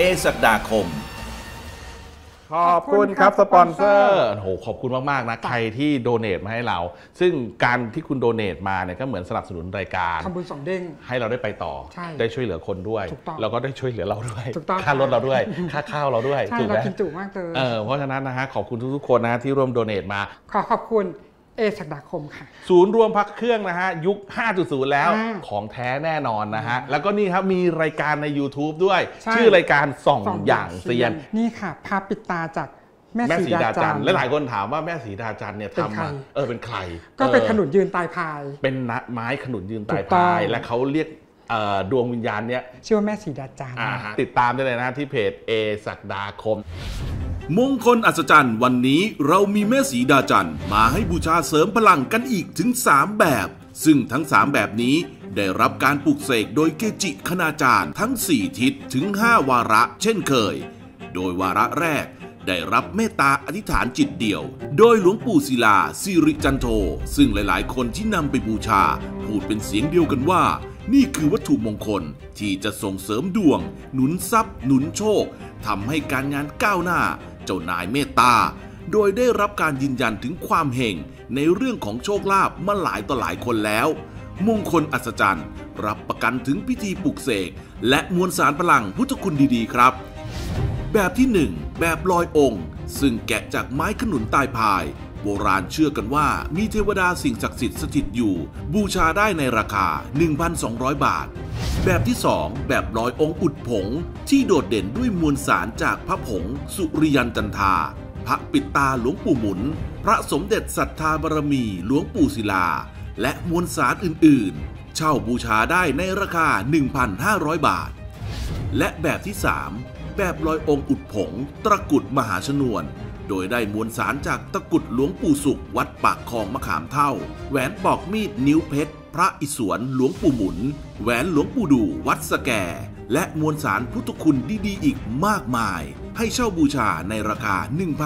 ศักดาคมขอบคุณครับสปอนเซอร์โหขอบคุณมากๆนะใครที่โดเนทมาให้เราซึ่งการที่คุณโดเนทมาเนี่ยก็เหมือนสนับสนุนรายการทำบุญสองเด้งให้เราได้ไปต่อได้ช่วยเหลือคนด้วยแล้วก็ได้ช่วยเหลือเราด้วยค่ารถเราด้วยค่าข้าวเราด้วยถูกไหมกินจุมากเลยเพราะฉะนั้นนะฮะขอบคุณทุกๆคนนะที่ร่วมโดเนทมาขอบคุณศักดาคมค่ะศูนย์รวมพักเครื่องนะฮะยุค 5.0 แล้วของแท้แน่นอนนะฮะแล้วก็นี่ครับมีรายการใน YouTube ด้วยชื่อรายการส่องอย่างเซียนนี่ค่ะภาพปิดตาจากแม่สีดาจันทร์และหลายคนถามว่าแม่สีดาจันทร์เนี่ยทำมาเป็นใครก็เป็นขนุนยืนตายพายเป็นไม้ขนุนยืนตายพายและเขาเรียกดวงวิญญาณเนี่ยชื่อว่าแม่สีดาจันทร์ติดตามได้เลยนะที่เพจศักดาคมมงคลอัศจรรย์วันนี้เรามีแม่สีดาจันทร์มาให้บูชาเสริมพลังกันอีกถึง3แบบซึ่งทั้ง3แบบนี้ได้รับการปลุกเสกโดยเกจิคณาจารย์ทั้ง4ทิศถึง5วาระเช่นเคยโดยวาระแรกได้รับเมตตาอธิษฐานจิตเดี่ยวโดยหลวงปู่ศิลาสิริจันโทซึ่งหลายๆคนที่นำไปบูชาพูดเป็นเสียงเดียวกันว่านี่คือวัตถุมงคลที่จะส่งเสริมดวงหนุนทรัพย์หนุนโชคทำให้การงานก้าวหน้าเจ้านายเมตตาโดยได้รับการยืนยันถึงความเฮงในเรื่องของโชคลาภมาหลายต่อหลายคนแล้วมงคลอัศจรรย์รับประกันถึงพิธีปลุกเสกและมวลสารพลังพุทธคุณดีๆครับแบบที่1แบบลอยองค์ซึ่งแกะจากไม้ขนุนตายพายโบราณเชื่อกันว่ามีเทวดาสิ่งศักดิ์สิทธิ์สถิตอยู่บูชาได้ในราคา 1,200 บาทแบบที่2แบบลอยองค์อุดผงที่โดดเด่นด้วยมวลสารจากพระผงสุริยันจันทราพระปิดตาหลวงปู่หมุนพระสมเด็จศรัทธาบารมีหลวงปู่ศิลาและมวลสารอื่นๆเช่าบูชาได้ในราคา 1,500 บาทและแบบที่3แบบลอยองค์อุดผงตะกุดมหาชนวนโดยได้มวลสารจากตะกุดหลวงปู่สุขวัดปากคลองมะขามเท่าแหวนปอกมีดนิ้วเพชรพระอิศวรหลวงปู่หมุนแหวนหลวงปู่ดูวัดสแกและมวลสารพุทธคุณดีๆอีกมากมายให้เช่าบูชาในราคา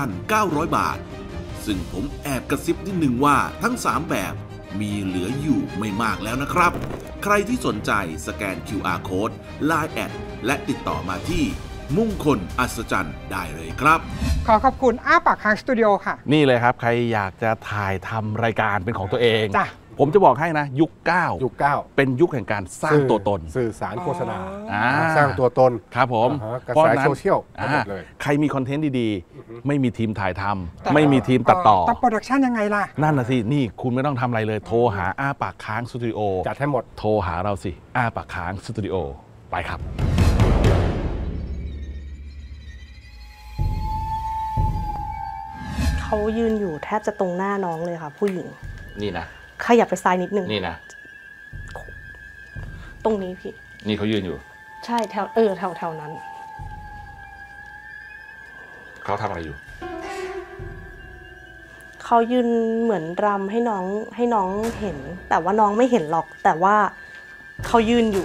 1,900 บาทซึ่งผมแอบกระซิบนิดนึงว่าทั้ง3แบบมีเหลืออยู่ไม่มากแล้วนะครับใครที่สนใจสแกน QR Code Line แอดและติดต่อมาที่มงคลอัศจรรย์ได้เลยครับขอบคุณอ้าปากค้างสตูดิโอค่ะนี่เลยครับใครอยากจะถ่ายทำรายการเป็นของตัวเองผมจะบอกให้นะยุค9เป็นยุคแห่งการสร้างตัวตนสื่อสารโฆษณาสร้างตัวตนครับผมกระแสโซเชียลใครมีคอนเทนต์ดีๆไม่มีทีมถ่ายทำไม่มีทีมตัดต่อโปรดักชันยังไงล่ะนั่นน่ะสินี่คุณไม่ต้องทำอะไรเลยโทรหาอ้าปากค้างสตูดิโอจัดให้หมดโทรหาเราสิอ้าปากค้างสตูดิโอไปครับเขายืนอยู่แทบจะตรงหน้าน้องเลยค่ะผู้หญิงนี่นะขยับไปซ้ายนิดนึงนี่นะตรงนี้พี่นี่เขายืนอยู่ใช่แถวแถวนั้นเขาทำอะไรอยู่เขายืนเหมือนรำให้น้องเห็นแต่ว่าน้องไม่เห็นหรอกแต่ว่าเขายืนอยู่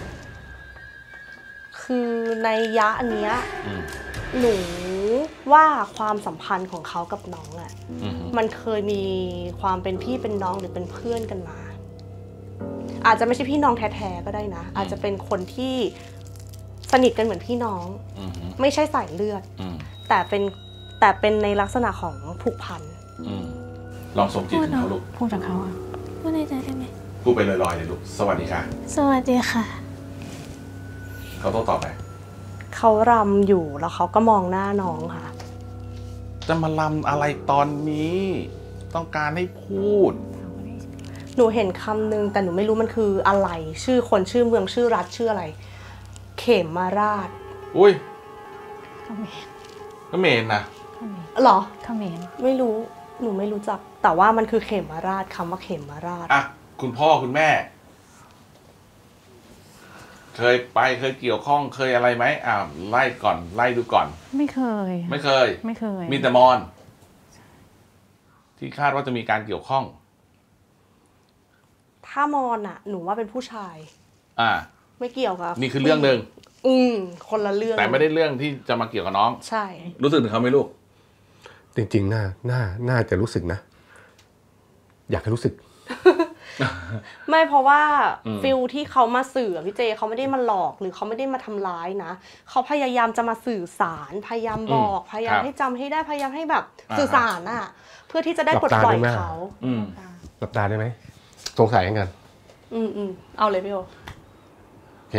คือในยะอันเนี้ยหนูว่าความสัมพันธ์ของเขากับน้องอ่ะมันเคยมีความเป็นพี่เป็นน้องหรือเป็นเพื่อนกันมาอาจจะไม่ใช่พี่น้องแท้ๆก็ได้นะอาจจะเป็นคนที่สนิทกันเหมือนพี่น้องไม่ใช่สายเลือดแต่เป็นในลักษณะของผูกพันลองสมจิตถึงเขาลูกพูดกับเขาอ่ะพูดในใจได้ไหมพูดไปลอยๆเลยลูกสวัสดีค่ะสวัสดีค่ะเขาต้องตอบไหมเขารำอยู่แล้วเขาก็มองหน้าน้องค่ะจะมารำอะไรตอนนี้ต้องการให้พูดหนูเห็นคำนึงแต่หนูไม่รู้มันคืออะไรชื่อคนชื่อเมืองชื่อรัฐชื่ออะไรเขมราชอุ้ยเขมรนะหรอเขมรไม่รู้หนูไม่รู้จักแต่ว่ามันคือเขมราชคำว่าเขมราชอ่ะคุณพ่อคุณแม่เคยเกี่ยวข้องเคยอะไรไหมไล่ดูก่อนไม่เคยมีแต่มอญที่คาดว่าจะมีการเกี่ยวข้องถ้ามอญอ่ะหนูว่าเป็นผู้ชายไม่เกี่ยวกับนี่คือเรื่องหนึ่งคนละเรื่องแต่ไม่ได้เรื่องที่จะมาเกี่ยวกับน้องใช่รู้สึกถึงเขาไหมลูกจริงๆน่าจะรู้สึกนะอยากให้รู้สึกไม่เพราะว่าฟิลที่เขามาสื่อพี่เจเขาไม่ได้มาหลอกหรือเขาไม่ได้มาทำร้ายนะเขาพยายามจะมาสื่อสารพยายามบอกพยายามให้จำให้ได้พยายามให้แบบสื่อสารน่ะเพื่อที่จะได้ปลดปล่อยเขาหลับตาได้ไหมสงสัยกันเอาเลยพี่โอโอเค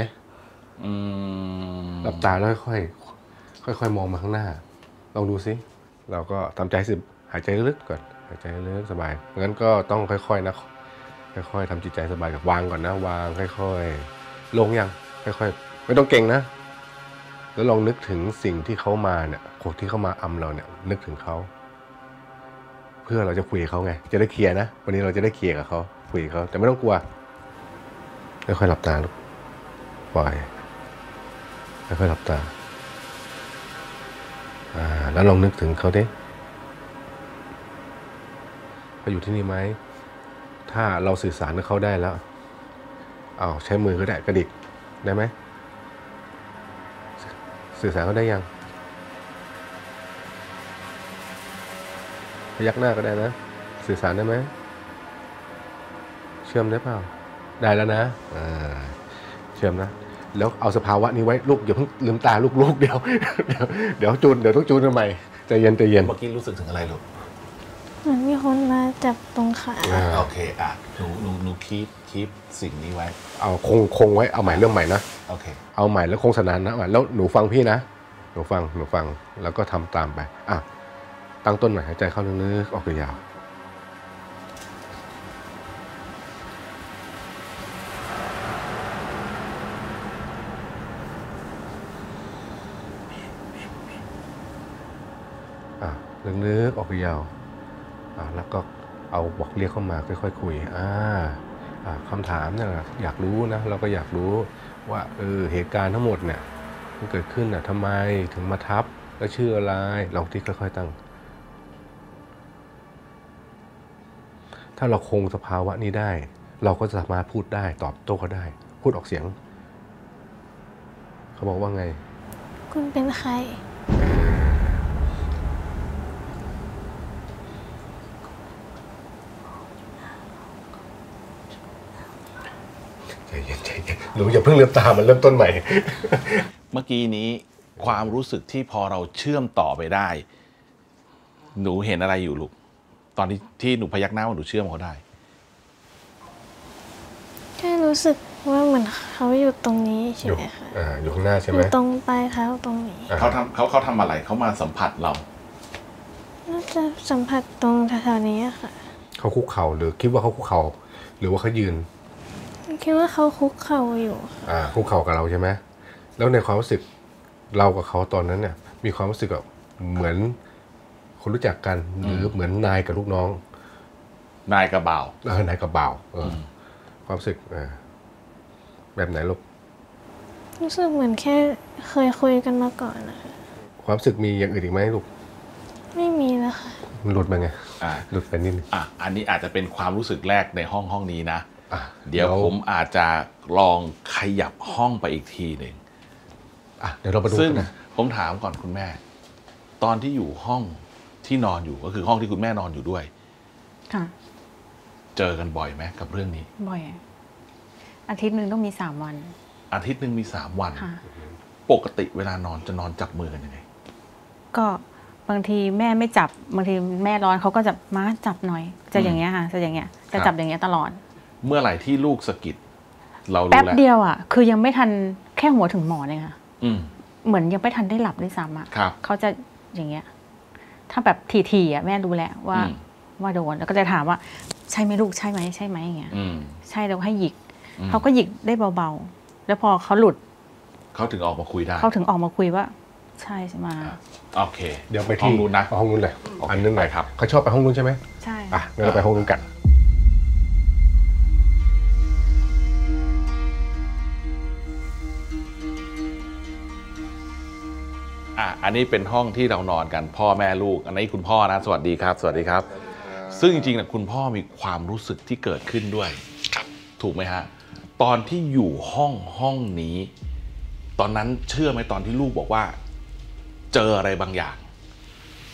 หลับตาแล้วค่อยมองมาข้างหน้าลองดูซิเราก็ทำใจสิหายใจลึกก่อนหายใจลึกสบายงั้นก็ต้องค่อยๆนะค่อยๆทำจิตใจสบายกับวางก่อนนะวางค่อยๆลงยังค่อยๆไม่ต้องเก่งนะแล้วลองนึกถึงสิ่งที่เขามาเนี่ยคนที่เขามาอำเราเนี่ยนึกถึงเขาเพื่อเราจะคุยกับเขาไงจะได้เคลียร์นะวันนี้เราจะได้เคลียร์กับเขาคุยกับเขาแต่ไม่ต้องกลัวค่อยๆหลับตาลูกปล่อยค่อยๆหลับตาแล้วลองนึกถึงเขาดิเขาอยู่ที่นี่ไหมถ้าเราสื่อสารกับเขาได้แล้วใช้มือก็ได้กระดิกได้ไหมสื่อสารเขาได้ยังพยักหน้าก็ได้นะสื่อสารได้ไหมเชื่อมได้เปล่าได้แล้วนะเชื่อมนะแล้วเอาสภาวะนี้ไว้ลูกอย่าเพิ่งลืมตาลูกเดี๋ยวต้องจูนทำไมใจเย็นเมื่อกี้รู้สึกถึงอะไรลูกเหมือนมีคนมาจับตรงขาโอเคหนูคีปสิ่งนี้ไว้เอาคงไว้เอาใหม่เริ่มใหม่นะโอเคเอาใหม่แล้วคงสนานนะแล้วหนูฟังพี่นะหนูฟังแล้วก็ทำตามไปตั้งต้นใหม่หายใจเข้าลึกๆออกยาวลึกๆออกยาวแล้วก็เอาบอกเรียกเข้ามาค่อยๆคุยคำถามเนี่ยอยากรู้นะเราก็อยากรู้ว่าเหตุการณ์ทั้งหมดเนี่ยมันเกิดขึ้นทำไมถึงมาทับแล้วชื่ออะไรลองที่ค่อยๆตั้งถ้าเราคงสภาวะนี้ได้เราก็สามารถพูดได้ตอบโต้เขาได้พูดออกเสียงเขาบอกว่าไงคุณเป็นใครหนูอย่าเพิ่งลืมตามันเริ่มต้นใหม่เมื่อกี้นี้ความรู้สึกที่พอเราเชื่อมต่อไปได้หนูเห็นอะไรอยู่ลูกตอนที่หนูพยักหน้าว่าหนูเชื่อมเขาได้แค่รู้สึกว่าเหมือนเขาอยู่ตรงนี้ใช่ไหมคะอยู่ข้างหน้าใช่ไหมอยู่ตรงปลายเท้าตรงนี้เขาทำอะไรเขามาสัมผัสเราน่าจะสัมผัสตรงแถวๆนี้ค่ะเขาคุกเข่าหรือคิดว่าเขาคุกเข่าหรือว่าเขายืนคิดว่าเขาคุกเข่าอยู่คุกเข่ากับเราใช่ไหมแล้วในความรู้สึกเรากับเขาตอนนั้นเนี่ยมีความรู้สึกแบบเหมือนคนรู้จักกันหรือเหมือนนายกับลูกน้องนายกับบ่าวนายกับบ่าวความรู้สึกแบบไหนลูกรู้สึกเหมือนแค่เคยคุยกันมาก่อนนะคะความรู้สึกมีอย่างอื่นอีกไหมลูกไม่มีแล้วค่ะมันหลุดมาไงหลุดไปนิดอันนี้อาจจะเป็นความรู้สึกแรกในห้องนี้นะเดี๋ยวผมอาจจะลองขยับห้องไปอีกทีหนึ่งเดี๋ยวเราไปดูซึ่งผมถามก่อนคุณแม่ตอนที่อยู่ห้องที่นอนอยู่ก็คือห้องที่คุณแม่นอนอยู่ด้วยค่ะเจอกันบ่อยไหมกับเรื่องนี้บ่อยอาทิตย์หนึ่งต้องมี3 วันอาทิตย์หนึ่งมี3 วันปกติเวลานอนจะนอนจับมือกันยังไงก็บางทีแม่ไม่จับบางทีแม่ร้อนเขาก็จะมาจับหน่อยจะอย่างเงี้ยค่ะจะอย่างเงี้ยจะจับอย่างเงี้ยตลอดเมื่อไหร่ที่ลูกสะกิดเรารู้แล้วแป๊บเดียวคือยังไม่ทันแค่หัวถึงหมอนเลยค่ะเหมือนยังไม่ทันได้หลับด้วยซ้ำเขาจะอย่างเงี้ยถ้าแบบทีแม่รู้แล้วว่าโดนแล้วก็จะถามว่าใช่ไหมลูกใช่ไหมอย่างเงี้ยใช่แล้วให้หยิกเขาก็หยิกได้เบาๆแล้วพอเขาหลุดเขาถึงออกมาคุยได้เขาถึงออกมาคุยว่าใช่ไหมโอเคเดี๋ยวไปห้องนู้นนะห้องนู้นเลยอันนึงไหนครับเขาชอบไปห้องนู้นใช่ไหมใช่งั้นเราไปห้องนู้นกันอันนี้เป็นห้องที่เรานอนกันพ่อแม่ลูกอันนี้คุณพ่อนะสวัสดีครับสวัสดีครับซึ่งจริงๆนะคุณพ่อมีความรู้สึกที่เกิดขึ้นด้วยครับถูกไหมฮะตอนที่อยู่ห้องนี้ตอนนั้นเชื่อไหมตอนที่ลูกบอกว่าเจออะไรบางอย่าง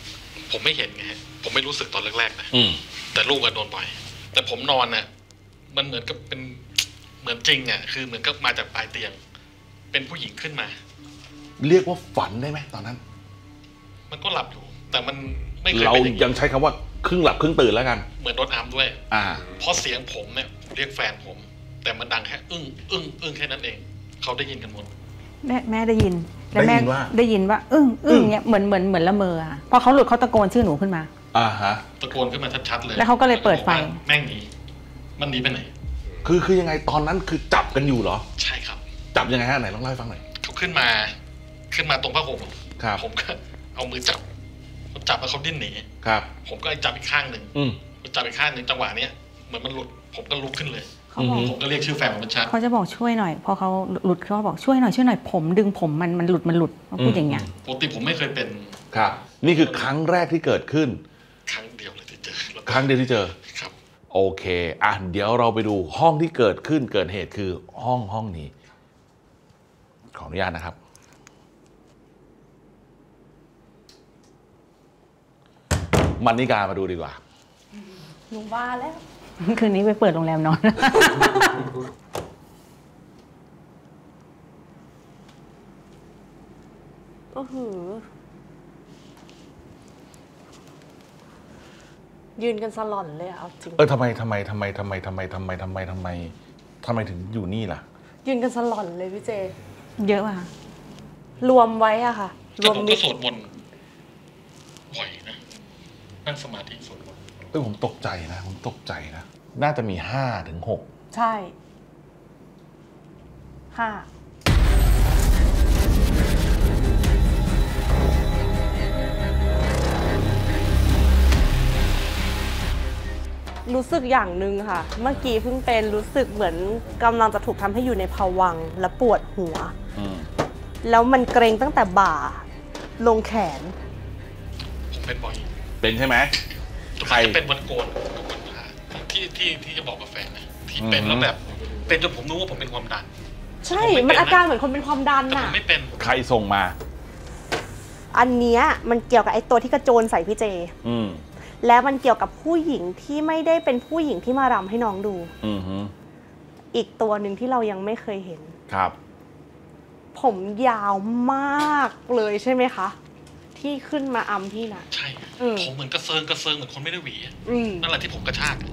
ผมไม่เห็นไงผมไม่รู้สึกตอนแรกๆนะแต่ลูกก็โดนบ่อยแต่ผมนอนน่ะมันเหมือนกับเป็นเหมือนจริงอ่ะคือเหมือนกับมาจากปลายเตียงเป็นผู้หญิงขึ้นมาเรียกว่าฝันได้ไหมตอนนั้นมันก็หลับอยู่แต่มันไม่เคยเรายังใช้คำว่าครึ่งหลับครึ่งตื่นแล้วกันเหมือนโดนอัมด้วยเพราะเสียงผมเนี่ยเรียกแฟนผมแต่มันดังแค่อึ้งแค่นั้นเองเขาได้ยินกันหมดแม่ได้ยินแล้วแม่ได้ยินว่าอึ้งเนี่ยเหมือนละเมอค่ะพอเขาหลุดเขาตะโกนชื่อหนูขึ้นมาฮะตะโกนขึ้นมาชัดๆเลยแล้วเขาก็เลยเปิดไฟแม่งหนีมันหนีไปไหนคือยังไงตอนนั้นคือจับกันอยู่เหรอใช่ครับจับยังไงฮะไหนลองเล่าให้ฟังหน่อยเขาขึ้นมาตรงผ้าห่มผมก็เอามือจับแล้วเขาดิ้นหนีครับผมก็จับอีกข้างหนึ่งจับอีกข้างหนึ่งจังหวะเนี้ยเหมือนมันหลุดผมก็ลุกขึ้นเลยผมก็เรียกชื่อแฟนผมชัดเขาจะบอกช่วยหน่อยพอเขาหลุดเขาบอกช่วยหน่อยผมดึงผมมันหลุดเขาพูดอย่างเงี้ยปกติผมไม่เคยเป็นครับนี่คือครั้งแรกที่เกิดขึ้นครั้งเดียวเลยที่เจอครั้งเดียวที่เจอครับโอเคเดี๋ยวเราไปดูห้องที่เกิดขึ้นเกิดเหตุคือห้องนี้ขออนุญาตนะครับมันนิกามาดูดีกว่าหนูว่าแล้วคืนนี้ไปเปิดโรงแรมนอนโอ้โหยืนกันสลอนเลยเอาจริงทำไมถึงอยู่นี่ล่ะยืนกันสลอนเลยพี่เจเยอะป่ะรวมไว้อะค่ะรวมก็สวดมนต์บ่อยนะนั่งสมาธิสวดมนต์ผมตกใจนะน่าจะมี5 ถึง 6 ใช่5รู้สึกอย่างหนึ่งค่ะเมื่อกี้เพิ่งเป็นรู้สึกเหมือนกำลังจะถูกทำให้อยู่ในภวังค์และปวดหัวแล้วมันเกรงตั้งแต่บ่าลงแขนผมเป็นบ่อยเป็นใช่ไหมใครเป็นวันโกนกับวันพระที่จะบอกกับแฟนนะที่เป็นแล้วแบบเป็นจนผมรู้ว่าผมเป็นความดันใช่มันอาการเหมือนคนเป็นความดันน่ะไม่เป็นใครส่งมาอันเนี้ยมันเกี่ยวกับไอ้ตัวที่กระโจนใส่พี่เจแล้วมันเกี่ยวกับผู้หญิงที่ไม่ได้เป็นผู้หญิงที่มารำให้น้องดูอีกตัวหนึ่งที่เรายังไม่เคยเห็นครับผมยาวมากเลยใช่ไหมคะที่ขึ้นมาอำพี่นะใช่ผมเหมือนกระเซิงเหมือนคนไม่ได้หวีนั่นแหละที่ผมกระชาก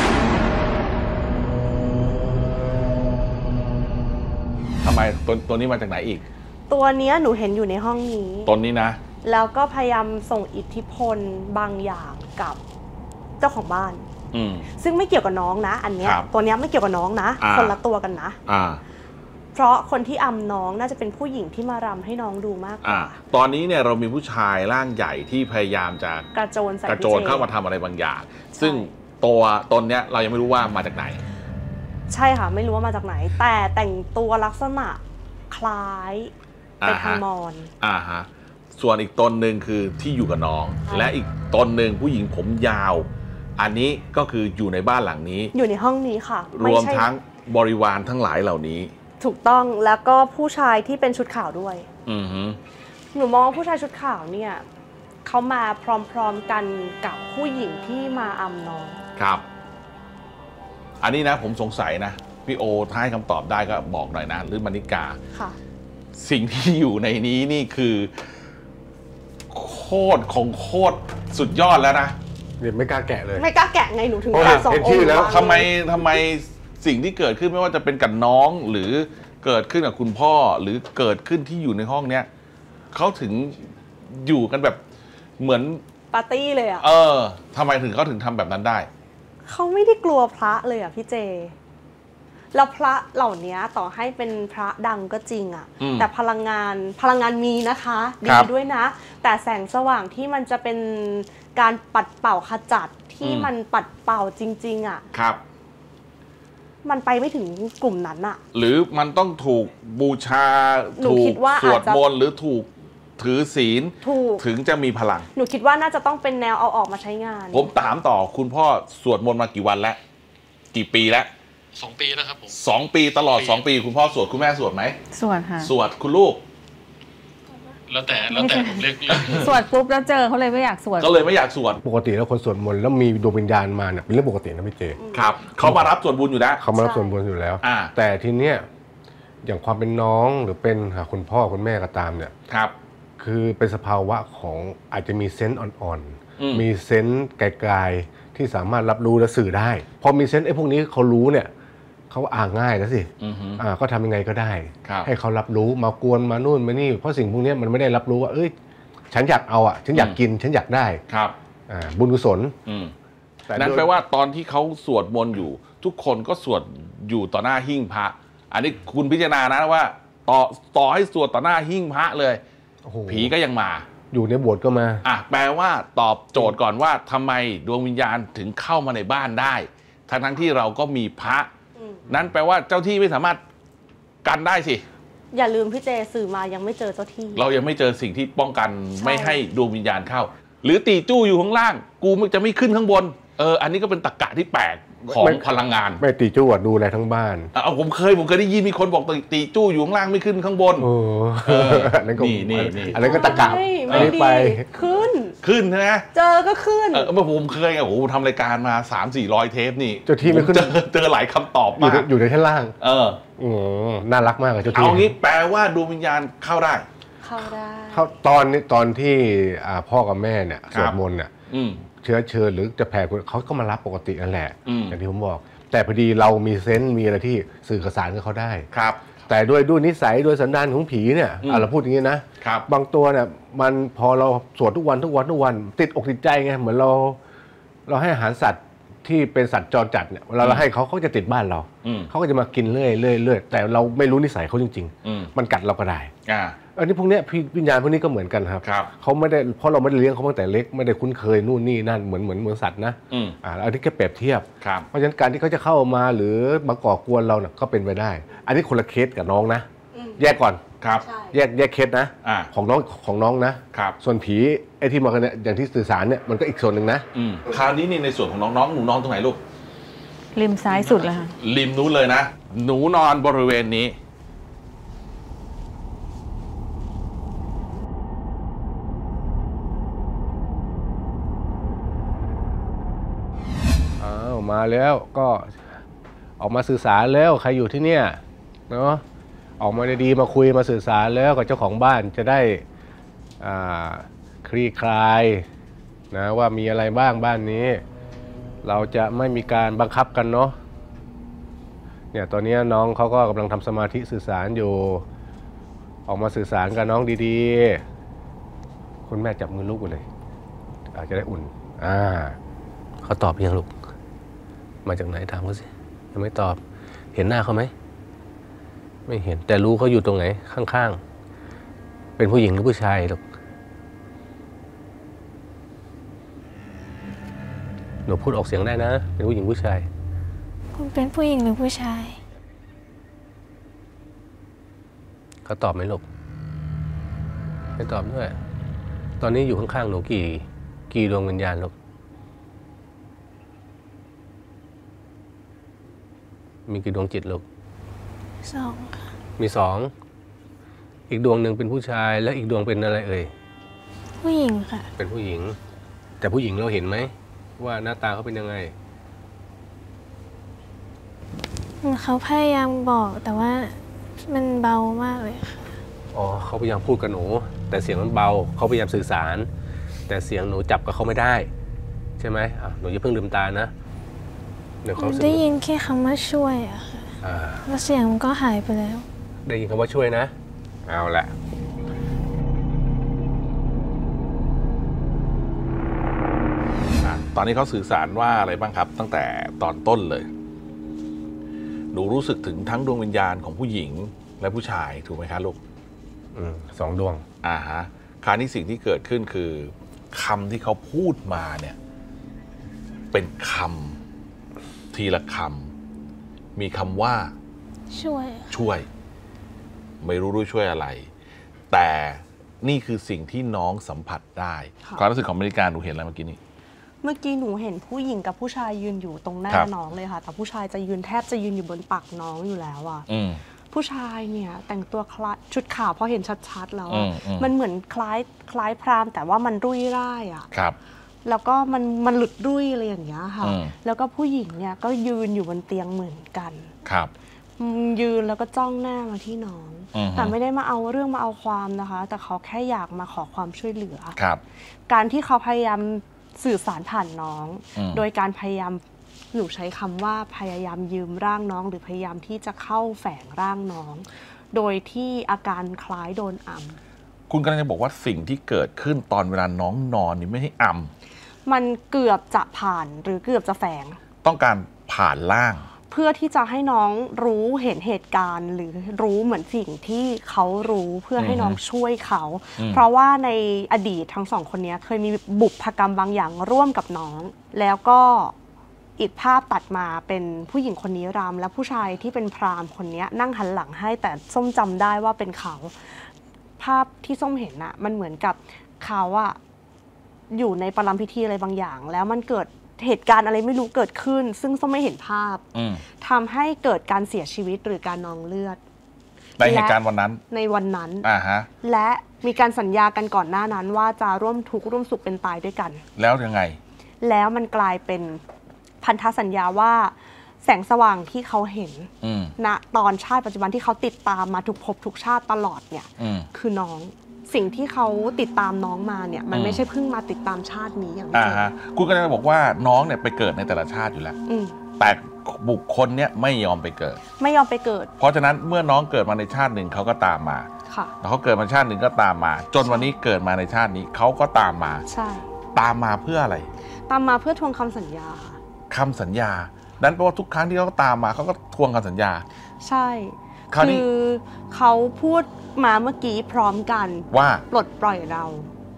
ทำไมตัวนี้มาจากไหนอีกตัวเนี้ยหนูเห็นอยู่ในห้องนี้ตัวนี้นะแล้วก็พยายามส่งอิทธิพลบางอย่างกับเจ้าของบ้านซึ่งไม่เกี่ยวกับน้องนะอันเนี้ยตัวเนี้ยไม่เกี่ยวกับน้องนะคนละตัวกันนะเพราะคนที่อำน้องน่าจะเป็นผู้หญิงที่มารำให้น้องดูมากกว่าตอนนี้เนี่ยเรามีผู้ชายร่างใหญ่ที่พยายามจะกระโจนเข้ามาทำอะไรบางอย่างซึ่งตัวตนเนี้ยเรายังไม่รู้ว่ามาจากไหนใช่ค่ะไม่รู้ว่ามาจากไหนแต่แต่งตัวลักษณะคล้ายเป็นทางมอญส่วนอีกตนหนึ่งคือที่อยู่กับน้องและอีกตนหนึ่งผู้หญิงผมยาวอันนี้ก็คืออยู่ในบ้านหลังนี้อยู่ในห้องนี้ค่ะรวมทั้งบริวารทั้งหลายเหล่านี้ถูกต้องแล้วก็ผู้ชายที่เป็นชุดขาวด้วยหนูมองผู้ชายชุดขาวเนี่ยเขามาพร้อมๆกันกับผู้หญิงที่มาอำน้องครับอันนี้นะผมสงสัยนะพี่โอท้ายคำตอบได้ก็บอกหน่อยนะหรือมณิกาค่ะสิ่งที่อยู่ในนี้นี่คือโคตรของโคตรสุดยอดแล้วนะไม่กล้าแกะเลยไม่กล้าแกะไงหนูถึงแกะ2 องค์แล้วทำไมสิ่งที่เกิดขึ้นไม่ว่าจะเป็นกับน้องหรือเกิดขึ้นกับคุณพ่อหรือเกิดขึ้นที่อยู่ในห้องเนี้ยเขาถึงอยู่กันแบบเหมือนปาร์ตี้เลยอ่ะทำไมเขาถึงทำแบบนั้นได้เขาไม่ได้กลัวพระเลยอ่ะพี่เจแล้วพระเหล่านี้ต่อให้เป็นพระดังก็จริงอ่ะแต่พลังงานมีนะคะดีด้วยนะแต่แสงสว่างที่มันจะเป็นการปัดเป่าขจัดที่มันปัดเป่าจริงๆอ่ะครับมันไปไม่ถึงกลุ่มนั้นอะหรือมันต้องถูกบูชาถูกสวดมนต์หรือถูกถือศีลถึงจะมีพลังหนูคิดว่าน่าจะต้องเป็นแนวเอาออกมาใช้งานผมถามต่อคุณพ่อสวดมนต์มากี่วันแล้วกี่ปีแล้ว 2 ปีแล้วครับผม 2 ปีตลอด2 ปีคุณพ่อสวดคุณแม่สวดไหมสวดค่ะสวดคุณลูกแล้วแต่ผมเรียกสวดปุ๊บแล้วเจอเขาเลยไม่อยากสวดก็เลยไม่อยากสวดปกติแล้วคนสวดมนต์แล้วมีดวงวิญญาณมาเนี่ยเป็นเรื่องปกตินะพี่เจครับเขามารับส่วนบุญอยู่แล้วเขามารับส่วนบุญอยู่แล้วแต่ทีเนี้ยอย่างความเป็นน้องหรือเป็นคุณพ่อคุณแม่ก็ตามเนี่ยครับคือเป็นสภาวะของอาจจะมีเซนส์อ่อนๆมีเซนส์ไกลๆที่สามารถรับรู้และสื่อได้พอมีเซนส์ไอ้พวกนี้เขารู้เนี่ยเขาง่ายแล้วสิก็ทำยังไงก็ได้ให้เขารับรู้มากวนมานู่นมานี่เพราะสิ่งพวกนี้มันไม่ได้รับรู้ว่าเอ้ยฉันอยากเอาฉันอยากกินฉันอยากได้ครับบุญกุศลนั่นแปลว่าตอนที่เขาสวดมนต์อยู่ทุกคนก็สวดอยู่ต่อหน้าหิ้งพระอันนี้คุณพิจารณานะว่าต่อให้สวดต่อหน้าหิ้งพระเลยผีก็ยังมาอยู่ในโบสถ์ก็มาแปลว่าตอบโจทย์ก่อนว่าทำไมดวงวิญญาณถึงเข้ามาในบ้านได้ทั้งที่เราก็มีพระนั่นแปลว่าเจ้าที่ไม่สามารถกันได้สิอย่าลืมพี่เจสื่อมายังไม่เจอเจ้าที่เรายังไม่เจอสิ่งที่ป้องกันไม่ให้ดวงวิญญาณเข้าหรือตีจู้อยู่ข้างล่างกูจะไม่ขึ้นข้างบนอันนี้ก็เป็นตรรกะที่แปลกของพลังงานไม่ตีจู้ดูแลทั้งบ้านผมเคยได้ยินมีคนบอกตีจู้อยู่ข้างล่างไม่ขึ้นข้างบนนั่นก็นี่อันนั้นก็ตรรกะไม่ไปขึ้นใช่ไหมเจอก็ขึ้นเมื่อผมเคยทำรายการมา 300-400 เทปนี่เจ้าที่ไม่ขึ้นเจอหลายคำตอบมากอยู่ในชั้นล่างน่ารักมากเจ้าที่เอางี้แปลว่าดวงวิญญาณเข้าได้ตอนที่พ่อกับแม่เนี่ยสวดมนต์เนี่ยเชิญหรือจะแผ่เขาก็มารับปกตินั่นแหละอย่างที่ผมบอกแต่พอดีเรามีเซนส์มีอะไรที่สื่อสารกับเขาได้ครับแต่ด้วยนิสัยด้วยสันดานของผีเนี่ยเราพูดอย่างนี้นะบางตัวเนี่ยมันพอเราสวดทุกวันติดอกติดใจไงเหมือนเราให้อาหารสัตว์ที่เป็นสัตว์จรจัดเนี่ยเวลาเราให้เขาจะติดบ้านเราเขาก็จะมากินเรื่อยแต่เราไม่รู้นิสัยเขาจริงๆมันกัดเราก็ได้อันนี้พวกนี้วิญญาณพวกนี้ก็เหมือนกันครับเขาไม่ได้เพราะเราไม่ได้เลี้ยงเขาตั้งแต่เล็กไม่ได้คุ้นเคยนู่นนี่นั่นเหมือนสัตว์นะอันนี้แค่เปรียบเทียบเพราะฉะนั้นการที่เขาจะเข้ามาหรือมาก่อกวนเราเนี่ยก็เป็นไปได้อันนี้คนละเคสกับน้องนะแยกก่อนแยกเคสนะของน้องนะส่วนผีไอ้ที่มากันเนี่ยอย่างที่สื่อสารเนี่ยมันก็อีกส่วนหนึ่งนะคราวนี้นี่ในส่วนของน้องหนูนอนตรงไหนลูกริมซ้ายสุดเลยค่ะริมนู้นเลยนะหนูนอนบริเวณนี้มาแล้วก็ออกมาสื่อสารแล้วใครอยู่ที่เนี่ยเนาะออกมาดีๆมาคุยมาสื่อสารแล้วกับเจ้าของบ้านจะได้คลี่คลายนะว่ามีอะไรบ้างบ้านนี้เราจะไม่มีการบังคับกันเนาะเนี่ยตอนนี้น้องเขาก็กำลังทำสมาธิสื่อสารอยู่ออกมาสื่อสารกับน้องดีๆคุณแม่จับมือลูกเลยอาจจะได้อุ่นเขาตอบยังลูกมาจากไหนถามเขาสิยังไม่ตอบเห็นหน้าเขาไหมไม่เห็นแต่รู้เขาอยู่ตรงไหนข้างๆเป็นผู้หญิงหรือผู้ชายลูกหนูพูดออกเสียงได้นะเป็นผู้หญิงผู้ชายคุณเป็นผู้หญิงหรือผู้ชายเขาตอบไหมลูกไม่ตอบด้วยตอนนี้อยู่ข้างๆหนูกี่ดวงวิญญาณลูกมีกี่ดวงจิตลูก 2ค่ะมี2อีกดวงหนึ่งเป็นผู้ชายและอีกดวงเป็นอะไรเอ่ยผู้หญิงค่ะเป็นผู้หญิงแต่ผู้หญิงเราเห็นไหมว่าหน้าตาเขาเป็นยังไงเขาพยายามบอกแต่ว่ามันเบามากเลยค่ะเขาพยายามพูดกับหนูแต่เสียงมันเบาเขาพยายามสื่อสารแต่เสียงหนูจับกับเขาไม่ได้ใช่ไหมหนูอย่าเพิ่งลืมตานะได้ยินแค่คำว่าช่วยอะค่ะแล้วเสียงมันก็หายไปแล้วได้ยินคำว่าช่วยนะเอาละตอนนี้เขาสื่อสารว่าอะไรบ้างครับตั้งแต่ตอนต้นเลยหนูรู้สึกถึงทั้งดวงวิญญาณของผู้หญิงและผู้ชายถูกไหมคะลูก 2 ดวงฮะคราวนี้สิ่งที่เกิดขึ้นคือคำที่เขาพูดมาเนี่ยเป็นคำทีละคำมีคำว่าช่วยไม่รู้ด้วยช่วยอะไรแต่นี่คือสิ่งที่น้องสัมผัสได้ความรู้สึกของอเมริกาหนูเห็นอะไรเมื่อกี้นี้เมื่อกี้หนูเห็นผู้หญิงกับผู้ชายยืนอยู่ตรงหน้าน้องเลยค่ะแต่ผู้ชายจะยืนแทบจะยืนอยู่บนปากน้องอยู่แล้วอ่ะผู้ชายเนี่ยแต่งตัวคล้ายชุดขาวพอเห็นชัดๆแล้วมันเหมือนคล้ายพราหมณ์แต่ว่ามันรุ่ยร่ายอ่ะแล้วก็มันหลุดรุ่ยอะไรอย่างเงี้ยค่ะแล้วก็ผู้หญิงเนี่ยก็ยืนอยู่บนเตียงเหมือนกันยืนแล้วก็จ้องหน้ามาที่น้องแต่ไม่ได้มาเอาเรื่องมาเอาความนะคะแต่เขาแค่อยากมาขอความช่วยเหลือการที่เขาพยายามสื่อสารผ่านน้องโดยการพยายามหนูใช้คำว่าพยายามยืมร่างน้องหรือพยายามที่จะเข้าแฝงร่างน้องโดยที่อาการคล้ายโดนอัมคุณกำลังจะบอกว่าสิ่งที่เกิดขึ้นตอนเวลาน้องนอนนี่ไม่ใช่อัมมันเกือบจะผ่านหรือเกือบจะแฝงต้องการผ่านร่างเพื่อที่จะให้น้องรู้เห็นเหตุการณ์หรือรู้เหมือนสิ่งที่เขารู้เพื่อให้น้องช่วยเขาเพราะว่าในอดีตทั้งสองคนนี้เคยมีบุพกรรมบางอย่างร่วมกับน้องแล้วก็อีกภาพตัดมาเป็นผู้หญิงคนนี้รำและผู้ชายที่เป็นพราหมณ์คนนี้นั่งหันหลังให้แต่ส้มจำได้ว่าเป็นเขาภาพที่ส้มเห็นน่ะมันเหมือนกับเขาอะอยู่ในประลัมพิธีอะไรบางอย่างแล้วมันเกิดเหตุการณ์อะไรไม่รู้เกิดขึ้นซึ่งส้มไม่เห็นภาพทำให้เกิดการเสียชีวิตหรือการนองเลือดในเหตุการณ์วันนั้นในวันนั้นและมีการสัญญากันก่อนหน้านั้นว่าจะร่วมทุกข์ร่วมสุขเป็นตายด้วยกันแล้วยังไงแล้วมันกลายเป็นพันธสัญญาว่าแสงสว่างที่เขาเห็นณตอนชาติปัจจุบันที่เขาติดตามมาทุกภพทุกชาติตลอดเนี่ยคือน้องสิ่งที่เขาติดตามน้องมาเนี่ยมันไม่ใช่เพิ่งมาติดตามชาตินี้อย่างนี้คุณก็จะบอกว่าน้องเนี่ยไปเกิดในแต่ละชาติอยู่แล้วแต่บุคคลเนี่ยไม่ยอมไปเกิดเพราะฉะนั้นเมื่อน้องเกิดมาในชาติหนึ่งเขาก็ตามมาแล้วเขาเกิดมาชาติหนึ่งก็ตามมาจนวันนี้เกิดมาในชาตินี้เขาก็ตามมาใช่ตามมาเพื่ออะไรตามมาเพื่อทวงคำสัญญาคำสัญญานั้นแปลว่าทุกครั้งที่เขาตามมาเขาก็ทวงคำสัญญาใช่คือเขาพูดมาเมื่อกี้พร้อมกันว่าปลดปล่อยเรา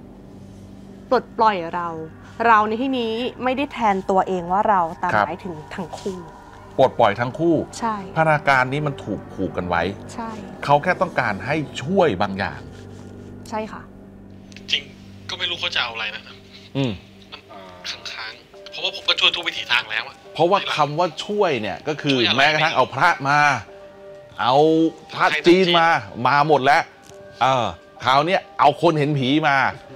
เราในที่นี้ไม่ได้แทนตัวเองว่าเราแต่หมายถึงทั้งคู่ปลดปล่อยทั้งคู่ใช่พัฒนาการนี้มันถูกผูกกันไว้ใช่เขาแค่ต้องการให้ช่วยบางอย่างใช่ค่ะจริงก็ไม่รู้เขาจะเอาอะไรนะมันค้างเพราะว่าผมก็ช่วยทุกวิถีทางแล้วเพราะว่าคำว่าช่วยเนี่ยก็คือแม้กระทั่งเอาพระมาเอาพระจีนมาหมดแล้วคราวนี้เอาคนเห็นผีมา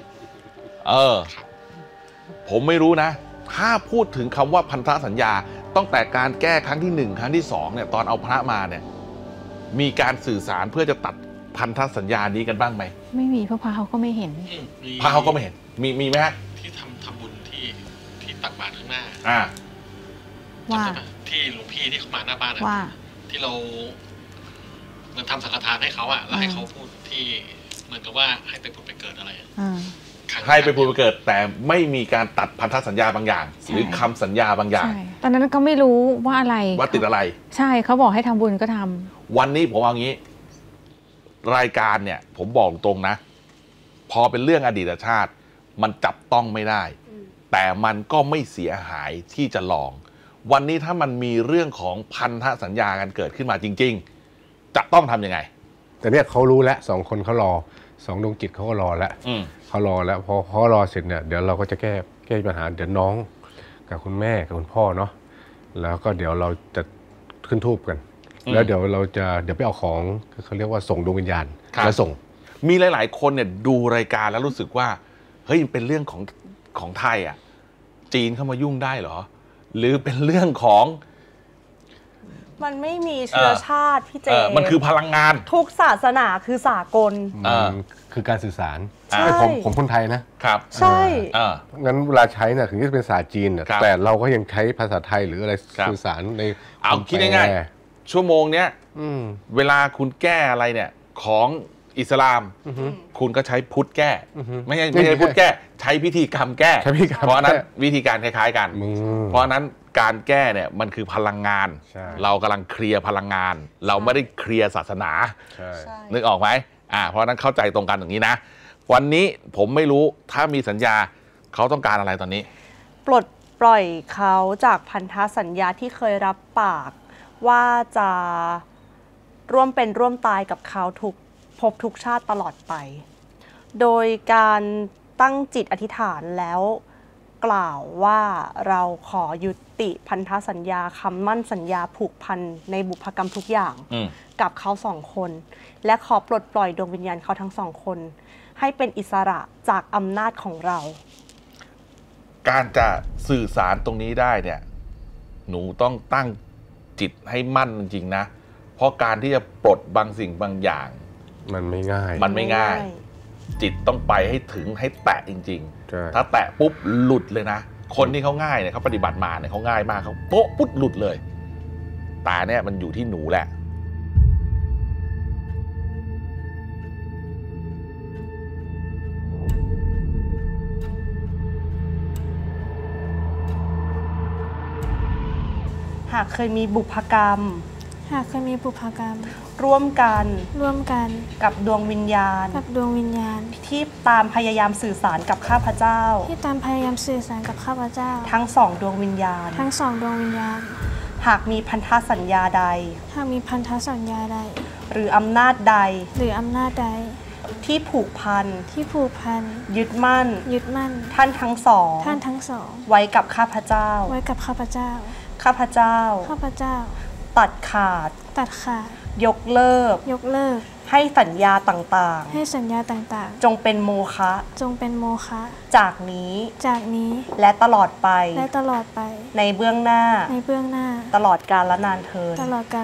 ผมไม่รู้นะถ้าพูดถึงคำว่าพันธสัญญาตั้งแต่การแก้ครั้งที่1ครั้งที่2เนี่ยตอนเอาพระมาเนี่ยมีการสื่อสารเพื่อจะตัดพันธสัญญานี้กันบ้างไหมไม่มีเพราะพระเขาก็ไม่เห็นพระเขาก็ไม่เห็นมีไหมฮะที่ทำบุญที่ตักบาตรข้างหน้าว่าที่หลวงพี่ที่เขามาหน้าบ้านว่าที่เราเหมือนทำสังฆทานให้เขาแล้วให้เขาพูดที่เหมือนกับว่าให้ไปผุดไปเกิดอะไรให้ไปผุดไปเกิดแต่ไม่มีการตัดพันธสัญญาบางอย่างหรือคำสัญญาบางอย่างตอนนั้นก็ไม่รู้ว่าอะไรว่าติดอะไรใช่เขาบอกให้ทำบุญก็ทำวันนี้ผมเอางี้รายการเนี่ยผมบอกตรงนะพอเป็นเรื่องอดีตชาติมันจับต้องไม่ได้แต่มันก็ไม่เสียหายที่จะลองวันนี้ถ้ามันมีเรื่องของพันธสัญญากันเกิดขึ้นมาจริงๆจะต้องทำยังไงแต่เนี่ยเขารู้แล้ว2 คนเขารอ2 ดวงจิตเขาก็รอแล้วเขารอแล้วพอเขารอเสร็จเนี่ยเดี๋ยวเราก็จะแก้ปัญหาเดี๋ยวน้องกับคุณแม่กับคุณพ่อเนาะแล้วก็เดี๋ยวเราจะขึ้นธูปกันแล้วเดี๋ยวเราจะไปเอาของเขาเรียกว่าส่งดวงวิญญาณแล้วส่งมีหลายๆคนเนี่ยดูรายการแล้วรู้สึกว่าเฮ้ยเป็นเรื่องของไทยอ่ะจีนเข้ามายุ่งได้เหรอหรือเป็นเรื่องของมันไม่มีเชื้อชาติพี่เจมันคือพลังงานทุกศาสนาคือสากลคือการสื่อสารผมคนไทยนะครับใช่งั้นเวลาใช้เนี่ยถึงจะเป็นภาษาจีนแต่เราก็ยังใช้ภาษาไทยหรืออะไรสื่อสารในเอาคิดง่ายๆชั่วโมงเนี้ยเวลาคุณแก้อะไรเนี่ยของอิสลามคุณก็ใช้พุทธแก้ไม่ใช่พุทธแก้ใช้พิธีกรรมแก้เพราะนั้นวิธีการคล้ายๆกันเพราะนั้นการแก้เนี่ยมันคือพลังงานเรากำลังเคลียร์พลังงานเราไม่ได้เคลียร์ศาสนานึกออกไหมเพราะนั้นเข้าใจตรงกันอย่างนี้นะวันนี้ผมไม่รู้ถ้ามีสัญญาเขาต้องการอะไรตอนนี้ปลดปล่อยเขาจากพันธสัญญาที่เคยรับปากว่าจะร่วมเป็นร่วมตายกับเขาทุกภพทุกชาติตลอดไปโดยการตั้งจิตอธิษฐานแล้วกล่าวว่าเราขอยุตติพันธสัญญาคำมั่นสัญญาผูกพันในบุพกรรมทุกอย่างกับเขา2 คนและขอปลดปล่อยดวงวิญญาณเขาทั้ง2 คนให้เป็นอิสระจากอำนาจของเราการจะสื่อสารตรงนี้ได้เนี่ยหนูต้องตั้งจิตให้มั่นจริงๆนะเพราะการที่จะปลดบางสิ่งบางอย่างมันไม่ง่ายจิตต้องไปให้ถึงให้แตะจริงๆถ้าแตะปุ๊บหลุดเลยนะคนที่เขาง่ายเนี่ยเขาปฏิบัติมาเนี่ยเขาง่ายมากเขาโป๊ะปุ๊บหลุดเลยแต่เนี่ยมันอยู่ที่หนูแหละหากเคยมีบุพกรรมร่วมกันกับดวงวิญญาณที่ตามพยายามสื่อสารกับข้าพเจ้าทั้ง2 ดวงวิญญาณหากมีพันธสัญญาใดหรืออำนาจใดที่ผูกพันยึดมั่นท่านทั้งสองไว้กับข้าพเจ้าข้าพเจ้าตัดขาดยกเลิกให้สัญญาต่างๆจงเป็นโมฆะจากนี้และตลอดไปในเบื้องหน้าตลอดกาลนานเทอญ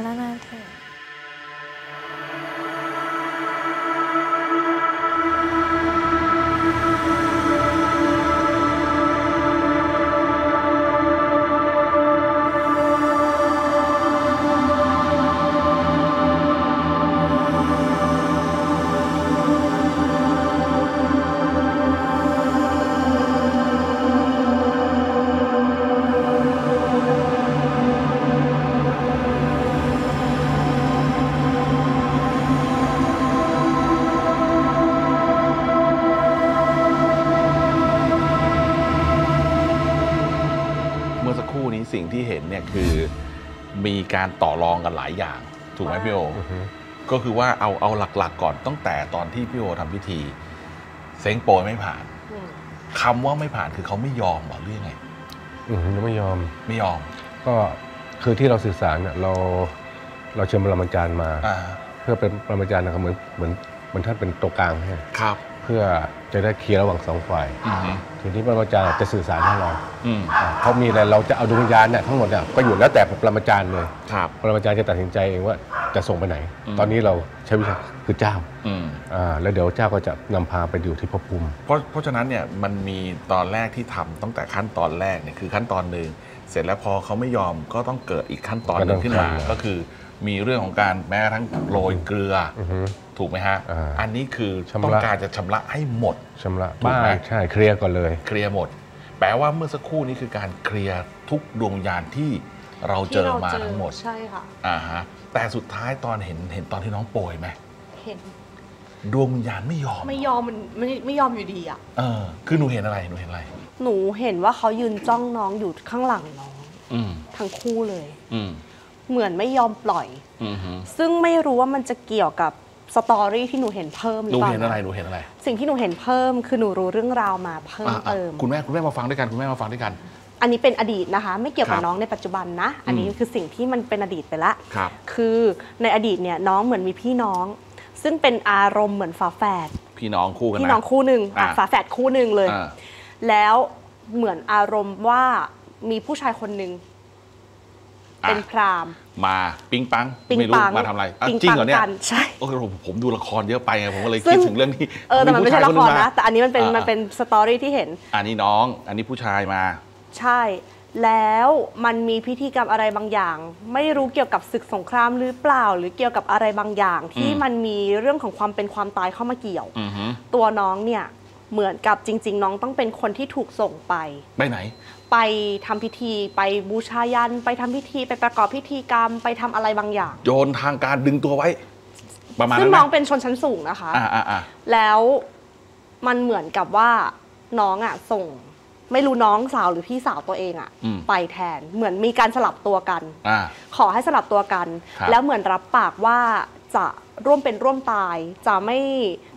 สิ่งที่เห็นเนี่ยคือมีการต่อรองกันหลายอย่างถูกไหมพี่โอก็คือว่าเอาหลักๆก่อนตั้งแต่ตอนที่พี่โอทำพิธีเซ้งโปรยไม่ผ่านคำว่าไม่ผ่านคือเขาไม่ยอมหรือยังไงยังไม่ยอมก็คือที่เราสื่อสารเนี่ยเราเชิญปรมาจารย์มาเพื่อเป็นปรมาจารย์นะครับเหมือนท่านเป็นตัวกลางให้เพื่อจะได้เคลียร์ระหว่าง2 ฝ่ายทีนี้ปรมาจารย์จะสื่อสารให้เราเขามีอะไรเราจะเอาดวงวิญญาณเนี่ยทั้งหมดเนี่ยก็อยู่แล้วแต่ปรมาจารย์เลยปรมาจารย์จะตัดสินใจเองว่าจะส่งไปไหนตอนนี้เราใช้วิชาคือเจ้าแล้วเดี๋ยวเจ้าก็จะนำพาไปอยู่ที่ภพภูมิเพราะฉะนั้นเนี่ยมันมีตอนแรกที่ทำตั้งแต่ขั้นตอนแรกเนี่ยคือขั้นตอนหนึ่งเสร็จแล้วพอเขาไม่ยอมก็ต้องเกิดอีกขั้นตอนนึงขึ้นมาก็คือมีเรื่องของการแม้กระทั่งโรยเกลือถูกไหมฮะอันนี้คือต้องการจะชำระให้หมดบ้างใช่เคลียร์ก่อนเลยเคลียร์หมดแปลว่าเมื่อสักครู่นี้คือการเคลียร์ทุกดวงวิญญาณที่เราเจอมาทั้งหมดใช่ค่ะแต่สุดท้ายตอนเห็นตอนที่น้องโปรยไหมเห็นดวงวิญญาณไม่ยอมมันไม่ยอมอยู่ดีคือหนูเห็นอะไรหนูเห็นว่าเขายืนจ้องน้องอยู่ข้างหลังน้องทั้งคู่เลยเหมือนไม่ยอมปล่อยซึ่งไม่รู้ว่ามันจะเกี่ยวกับสตอรี่ที่หนูเห็นเพิ่มหรือเปล่าหนูเห็นอะไรสิ่งที่หนูเห็นเพิ่มคือหนูรู้เรื่องราวมาเพิ่มเติมคุณแม่มาฟังด้วยกันอันนี้เป็นอดีตนะคะไม่เกี่ยวกับน้องในปัจจุบันนะอันนี้คือสิ่งที่มันเป็นอดีตไปละคือในอดีตเนี่ยน้องเหมือนมีพี่น้องซึ่งเป็นอารมณ์เหมือนฝาแฝดพี่น้องคู่กันพี่น้องคู่หนึ่งฝาแฝดคู่หนึ่งเลยแล้วเหมือนอารมณ์ว่ามีผู้ชายคนหนึ่งเป็นพราหมณ์มาปิ๊งปังไม่รู้มาทำอะไรจริงเหรอเนี่ยใช่ผมดูละครเยอะไปไงผมก็เลยคิดถึงเรื่องนี้แต่มันไม่ใช่ละครนะแต่อันนี้มันเป็นสตอรี่ที่เห็นอันนี้น้องอันนี้ผู้ชายมาใช่แล้วมันมีพิธีกรรมอะไรบางอย่างไม่รู้เกี่ยวกับศึกสงครามหรือเปล่าหรือเกี่ยวกับอะไรบางอย่างที่มันมีเรื่องของความเป็นความตายเข้ามาเกี่ยวตัวน้องเนี่ยเหมือนกับจริงๆน้องต้องเป็นคนที่ถูกส่งไปไหนไปทำพิธีไปบูชายันไปทำพิธีไปประกอบพิธีกรรมไปทำอะไรบางอย่างโยนทางการดึงตัวไว้ประมาณนั้นซึ่งน้องเป็นชนชั้นสูงนะคะแล้วมันเหมือนกับว่าน้องส่งไม่รู้น้องสาวหรือพี่สาวตัวเองไปแทนเหมือนมีการสลับตัวกันขอให้สลับตัวกันแล้วเหมือนรับปากว่าจะร่วมเป็นร่วมตายจะไม่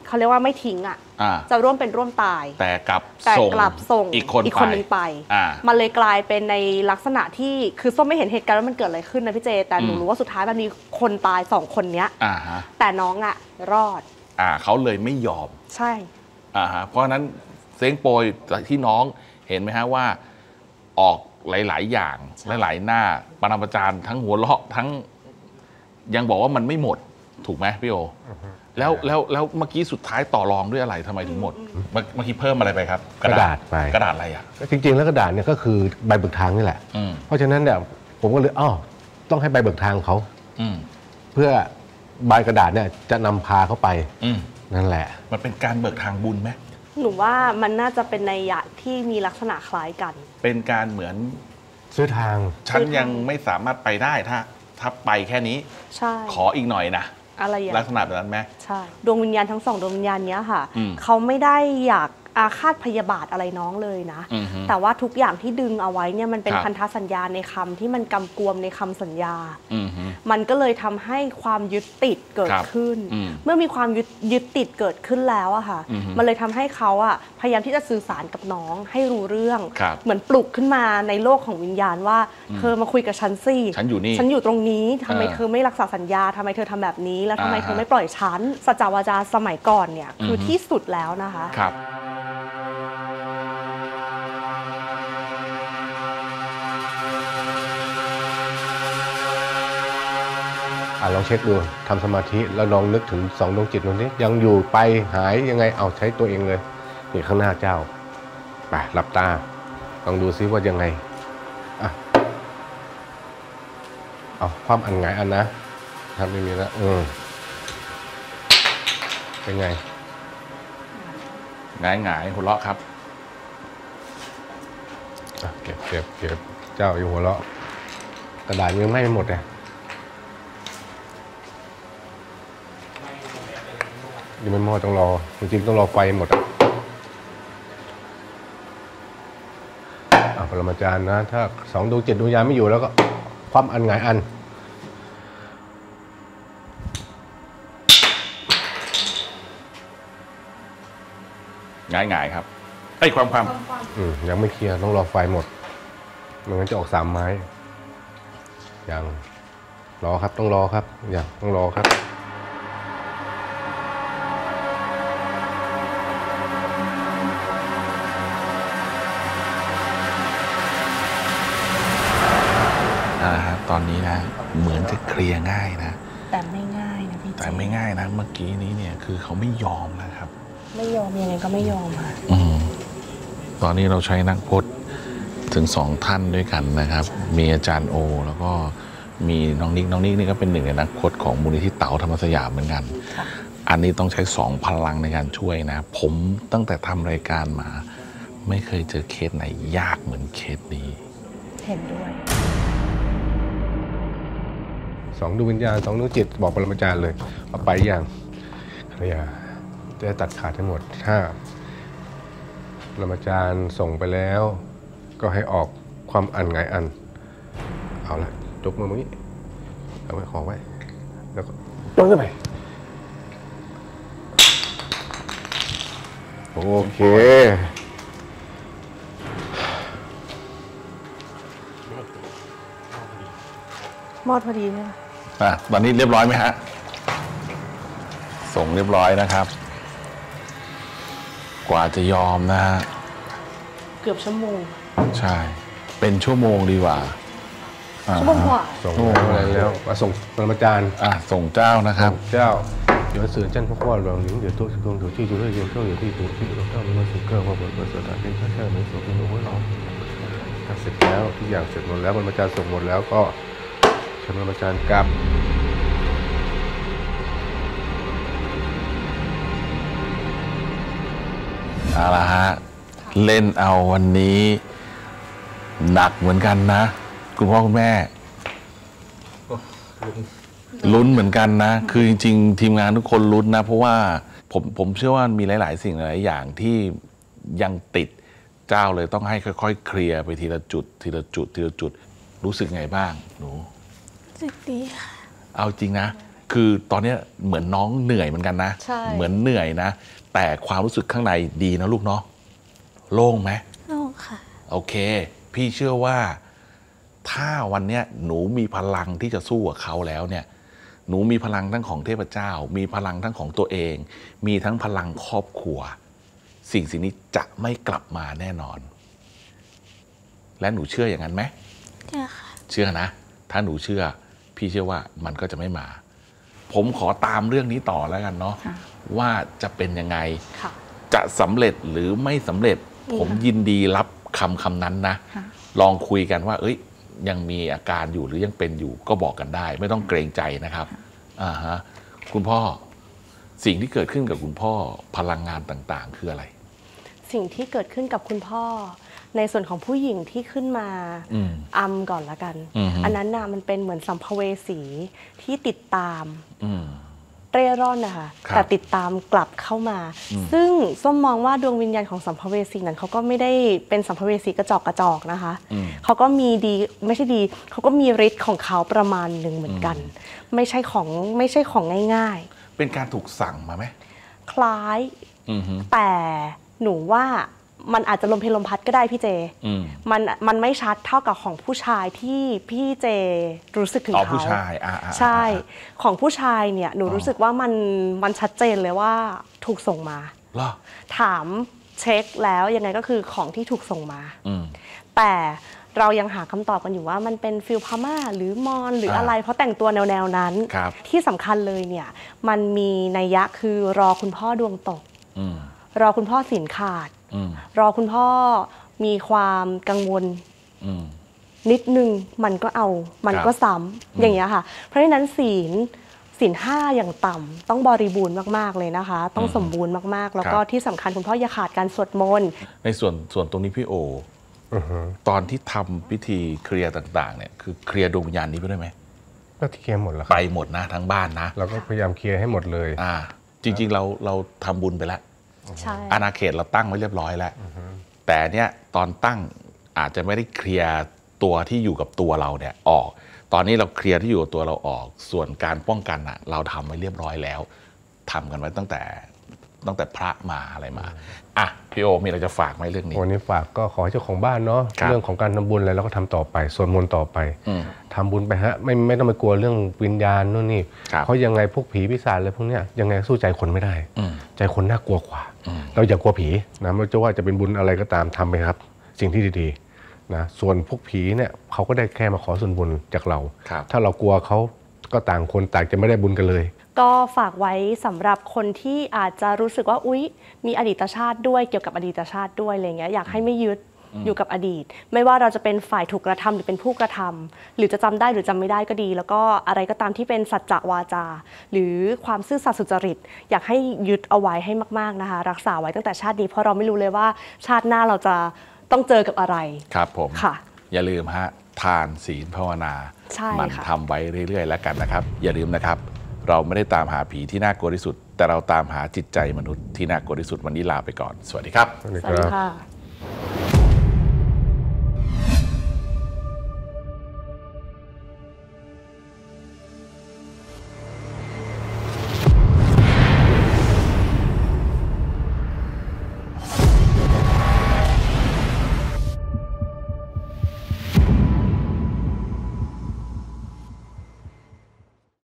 เขาเรียกว่าไม่ทิ้งอ่ะจะร่วมเป็นร่วมตายแต่กลับส่งอีกคนนึงไปมันเลยกลายเป็นในลักษณะที่คือส้มไม่เห็นเหตุการณ์ว่ามันเกิดอะไรขึ้นนะพี่เจแต่หนูรู้ว่าสุดท้ายมันมีคนตาย2 คนเนี้ยแต่น้องอ่ะรอดเขาเลยไม่ยอมใช่เพราะฉะนั้นเซ้งโปยที่น้องเห็นไหมฮะว่าออกหลายๆอย่างหลายๆหน้าปรมาจารย์ทั้งหัวเราะทั้งยังบอกว่ามันไม่หมดถูกไหมพี่โอแล้วเมื่อกี้สุดท้ายต่อรองด้วยอะไรทำไมถึงหมดเมื่อกี้เพิ่มอะไรไปครับกระดาษไปกระดาษอะไรอ่ะจริงๆแล้วกระดาษเนี่ยก็คือใบเบิกทางนี่แหละเพราะฉะนั้นเนี่ยผมก็เลยต้องให้ใบเบิกทางเขาเพื่อใบกระดาษเนี่ยจะนำพาเขาไปนั่นแหละมันเป็นการเบิกทางบุญไหมหนูว่ามันน่าจะเป็นนัยยะที่มีลักษณะคล้ายกันเป็นการเหมือนซื้อทางฉันยังไม่สามารถไปได้ถ้าไปแค่นี้ใช่ขออีกหน่อยนะอะไรอย่างลักษณะแบบนั้นไหมใช่ดวงวิญญาณทั้ง2 ดวงวิญญาณนี้ค่ะเขาไม่ได้อยากอาฆาตพยาบาทอะไรน้องเลยนะแต่ว่าทุกอย่างที่ดึงเอาไว้เนี่ยมันเป็นพันธสัญญาในคำที่มันกำกวมในคำสัญญามันก็เลยทำให้ความยึดติดเกิดขึ้นเมื่อมีความยึดติดเกิดขึ้นแล้วอะค่ะมันเลยทำให้เขาอะพยายามที่จะสื่อสารกับน้องให้รู้เรื่องเหมือนปลุกขึ้นมาในโลกของวิญญาณว่าเธอมาคุยกับฉันสิฉันอยู่นี่ฉันอยู่ตรงนี้ทำไมเธอไม่รักษาสัญญาทำไมเธอทำแบบนี้แล้วทำไมเธอไม่ปล่อยฉันสัจจวาจาสมัยก่อนเนี่ยคือที่สุดแล้วนะคะลองเช็คดูทำสมาธิแล้วลองนึกถึง2 ดวงจิตตรงนี้ยังอยู่ไปหายยังไงเอาใช้ตัวเองเลยนี่ข้างหน้าเจ้าไปหลับตาลองดูซิว่ายังไงเอาความอันไงอันนะทำไม่มีแล้วเป็นไงหงายหัวเราะครับเก็บเจ้าอยู่หัวเราะกระดาษยังไม่หมดเลยยังไม่หมดต้องรอจริงๆต้องรอไฟหมดปรมาจารย์นะถ้า2 ดวงจิตดวงวิญญาณไม่อยู่แล้วก็ความอันไงอันหงายครับความยังไม่เคลียร์ต้องรอไฟหมดไม่งั้นจะออก3 ไม้ยังรอครับต้องรอครับยังต้องรอครับตอนนี้นะเหมือนจะเคลียร์ง่ายนะแต่ไม่ง่ายนะพี่แต่ไม่ง่ายนะเมื่อกี้นี้เนี่ยคือเขาไม่ยอมนะครับไม่ยอมยังไงก็ไม่ยอมค่ะตอนนี้เราใช้นักพจน์ถึง2 ท่านด้วยกันนะครับมีอาจารย์โอแล้วก็มีน้องนิกนี่ก็เป็น1 ในนักพจน์ของมูลนิธิเต๋าธรรมสยามเหมือนกันอันนี้ต้องใช้2 พลังในการช่วยนะผมตั้งแต่ทำรายการมาไม่เคยเจอเคสไหนยากเหมือนเคสนี้เห็นด้วย 2 ดวงวิญญาณ2 ดวงจิตบอกปรมาจารย์เลยเอาไปอย่างจะตัดขาดทั้งหมดถ้าปรมาจารย์ส่งไปแล้วก็ให้ออกความอันไงอันเอาละยกมือนี้เอาไว้ขอไว้แล้วก็ยกขึ้นไปโอเคมอดพอดีใช่ไหมตอนนี้เรียบร้อยไหมฮะส่งเรียบร้อยนะครับกว่าจะยอมนะฮะเกือบชั่วโมงใช่เป็นชั่วโมงดีกว่าชั่วโมงกว่าส่งอะไรแล้วมาส่งปรมาจารย์ส่งเจ้านะครับเจ้าเดี๋ยวสื่อเจ้าพ่อเราหนิงเดี๋ยวตัวตรงเดี๋ยวที่อยู่ด้วยเดี๋ยวเดี๋ยวที่ตัวที่เราเจ้ามันสุกเกอร์ว่าเปิดสถานที่แค่ไหนส่งเป็นหัวเราเสร็จแล้วทุกอย่างเสร็จหมดแล้วปรมาจารย์ส่งหมดแล้วก็เชิญปรมาจารย์กลับเอาละฮะเล่นเอาวันนี้หนักเหมือนกันนะคุณพ่อคุณแม่ลุ้นเหมือนกันนะคือจริงๆทีมงานทุกคนลุ้นนะเพราะว่าผมเชื่อว่ามีหลายๆสิ่งหลายอย่างที่ยังติดเจ้าเลยต้องให้ค่อยๆเคลียร์ไปทีละจุดรู้สึกไงบ้างหนูรู้สึกดีค่ะเอาจริงนะคือตอนนี้เหมือนน้องเหนื่อยเหมือนกันนะเหมือนเหนื่อยนะแต่ความรู้สึกข้างในดีนะลูกเนาะโล่งไหมโล่งค่ะโอเคพี่เชื่อว่าถ้าวันนี้หนูมีพลังที่จะสู้กับเขาแล้วเนี่ยหนูมีพลังทั้งของเทพเจ้ามีพลังทั้งของตัวเองมีทั้งพลังครอบครัวสิ่งนี้จะไม่กลับมาแน่นอนและหนูเชื่ออย่างนั้นไหมเชื่อค่ะเชื่อนะถ้าหนูเชื่อพี่เชื่อว่ามันก็จะไม่มาผมขอตามเรื่องนี้ต่อแล้วกันเนาะว่าจะเป็นยังไงจะสำเร็จหรือไม่สำเร็จผมยินดีรับคำนั้นนะลองคุยกันว่ายังมีอาการอยู่หรือยังเป็นอยู่ก็บอกกันได้ไม่ต้องเกรงใจนะครับฮะคุณพ่อสิ่งที่เกิดขึ้นกับคุณพ่อพลังงานต่างๆคืออะไรสิ่งที่เกิดขึ้นกับคุณพ่อในส่วนของผู้หญิงที่ขึ้นมาก่อนละกันอันนั้นน่ะมันเป็นเหมือนสัมภเวสีที่ติดตามเร่ร่อนนะคะแต่ติดตามกลับเข้ามาซึ่งส้มมองว่าดวงวิญญาณของสัมภเวสีนั้นเขาก็ไม่ได้เป็นสัมภเวสีกระจอกนะคะเขาก็มีดีไม่ใช่ดีเขาก็มีฤทธิ์ของเขาประมาณหนึ่งเหมือนกันไม่ใช่ของง่ายๆเป็นการถูกสั่งมาไหมคล้ายแต่หนูว่ามันอาจจะลมเพลลมพัดก็ได้พี่เจมันไม่ชัดเท่ากับของผู้ชายที่พี่เจรู้สึกถึงเขาผู้ชายใช่ของผู้ชายเนี่ยหนูรู้สึกว่ามันชัดเจนเลยว่าถูกส่งมาถามเช็คแล้วยังไงก็คือของที่ถูกส่งมาแต่เรายังหาคำตอบกันอยู่ว่ามันเป็นฟิลพม่าหรือมอญหรืออะไรเพราะแต่งตัวแนวนั้นที่สำคัญเลยเนี่ยมันมีนัยยะคือรอคุณพ่อดวงตกรอคุณพ่อศีลขาดรอคุณพ่อมีความกังวลนิดนึงมันก็ซ้ำอย่างเงี้ยค่ะเพราะฉะนั้นศีล 5อย่างต่ำต้องบริบูรณ์มากๆเลยนะคะต้องสมบูรณ์มากๆแล้วก็ที่สำคัญคุณพ่ออย่าขาดการสวดมนต์ในส่วนตรงนี้พี่โอตอนที่ทำพิธีเคลียร์ต่างๆเนี่ยคือเคลียร์ดวงวิญญาณนี้ไปด้วยไหมก็เคลียร์หมดแล้วไปหมดนะทั้งบ้านนะเราก็พยายามเคลียร์ให้หมดเลยจริงๆเราทำบุญไปแล้วอาณาเขตเราตั้งไว้เรียบร้อยแล้วแต่เนี้ยตอนตั้งอาจจะไม่ได้เคลียร์ตัวที่อยู่กับตัวเราเนี่ยออกตอนนี้เราเคลียร์ที่อยู่กับตัวเราออกส่วนการป้องกันเราทำไว้เรียบร้อยแล้วทำกันไว้ตั้งแต่พระมาอะไรมาพี่โอมีอะไรจะฝากไหมเรื่องนี้วันนี้ฝากก็ขอให้เจ้าของบ้านเนาะเรื่องของการทำบุญอะไรเราก็ทำต่อไปสวดมนต์ต่อไปทำบุญไปฮะไม่ต้องไปกลัวเรื่องวิญญาณนู่นนี่เพราะยังไงพวกผีปีศาจอะไรพวกเนี้ยยังไงสู้ใจคนไม่ได้ใจคนน่ากลัวกว่าเราอย่ากลัวผีนะไม่ว่าจะเป็นบุญอะไรก็ตามทำไปครับสิ่งที่ดีๆนะส่วนพวกผีเนี่ยเขาก็ได้แค่มาขอส่วนบุญจากเราถ้าเรากลัวเขาก็ต่างคนต่างจะไม่ได้บุญกันเลยก็ฝากไว้สำหรับคนที่อาจจะรู้สึกว่าอุ๊ยมีอดีตชาติด้วยเกี่ยวกับอดีตชาติด้วยอะไรเงี้ยอยากให้ไม่ยึดอยู่กับอดีตไม่ว่าเราจะเป็นฝ่ายถูกกระทำหรือเป็นผู้กระทำหรือจะจำได้หรือจำไม่ได้ก็ดีแล้วก็อะไรก็ตามที่เป็นสัจจะวาจาหรือความซื่อสัตย์สุจริตอยากให้ยึดเอาไว้ให้มากๆนะคะรักษาไว้ตั้งแต่ชาตินี้เพราะเราไม่รู้เลยว่าชาติหน้าเราจะต้องเจอกับอะไรครับผมค่ะอย่าลืมฮะทานศีลภาวนามันทำไว้เรื่อยๆแล้วกันนะครับอย่าลืมนะครับเราไม่ได้ตามหาผีที่น่ากลัวที่สุดแต่เราตามหาจิตใจมนุษย์ที่น่ากลัวที่สุดวันนี้ลาไปก่อนสวัสดีครับสวัสดีค่ะ